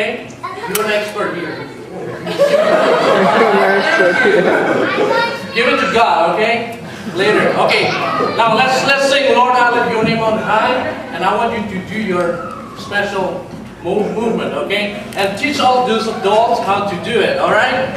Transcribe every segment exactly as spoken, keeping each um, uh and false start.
okay? You're an expert here. Give it to God, okay? Later. Okay. Now let's let's sing Lord, I lift your name on high, and I want you to do your special move, movement, okay? And teach all those adults how to do it, alright?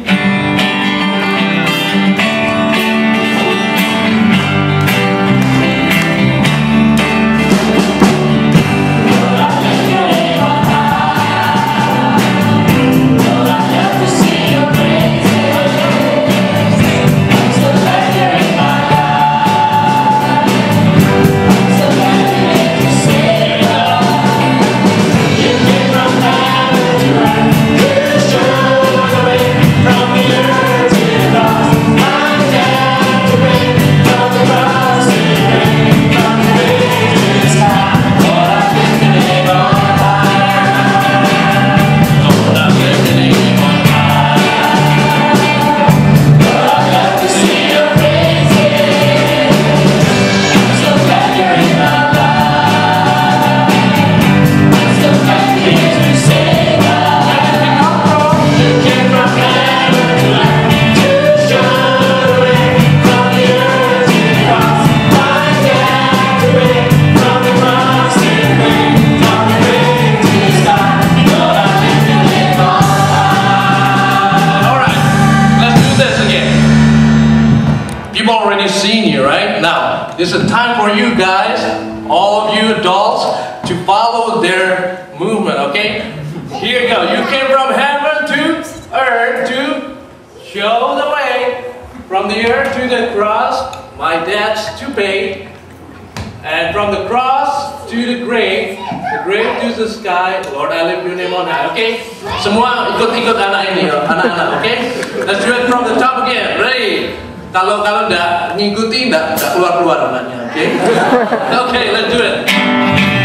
This is time for you guys, all of you adults, to follow their movement, okay? Here you go. You came from heaven to earth to show the way. From the earth to the cross, my debts to pay. And from the cross to the grave, the grave to the sky, Lord, I lift your name on high, okay? Semua ikut-ikut anak ini, anak-anak, okay? Let's do it from the top again. Ready? Kalau kalau nggak ngikuti nggak nggak keluar keluar namanya, oke? Okay? Oke, okay, let's do it.